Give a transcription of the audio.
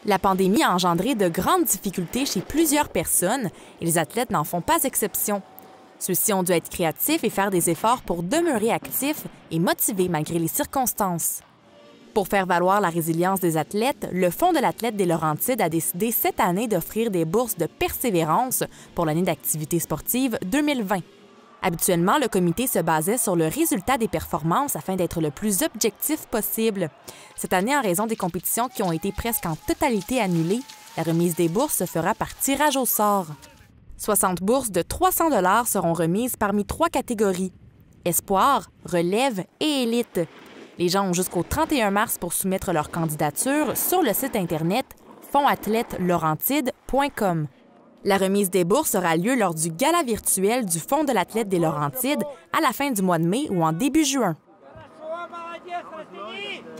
La pandémie a engendré de grandes difficultés chez plusieurs personnes et les athlètes n'en font pas exception. Ceux-ci ont dû être créatifs et faire des efforts pour demeurer actifs et motivés malgré les circonstances. Pour faire valoir la résilience des athlètes, le Fonds de l'athlète des Laurentides a décidé cette année d'offrir des bourses de persévérance pour l'année d'activité sportive 2020. Habituellement, le comité se basait sur le résultat des performances afin d'être le plus objectif possible. Cette année, en raison des compétitions qui ont été presque en totalité annulées, la remise des bourses se fera par tirage au sort. 60 bourses de 300 $ seront remises parmi 3 catégories: espoir, relève et élite. Les gens ont jusqu'au 31 mars pour soumettre leur candidature sur le site Internet fondathlètelaurentides.com. La remise des bourses aura lieu lors du gala virtuel du Fonds de l'athlète des Laurentides à la fin du mois de mai ou en début juin.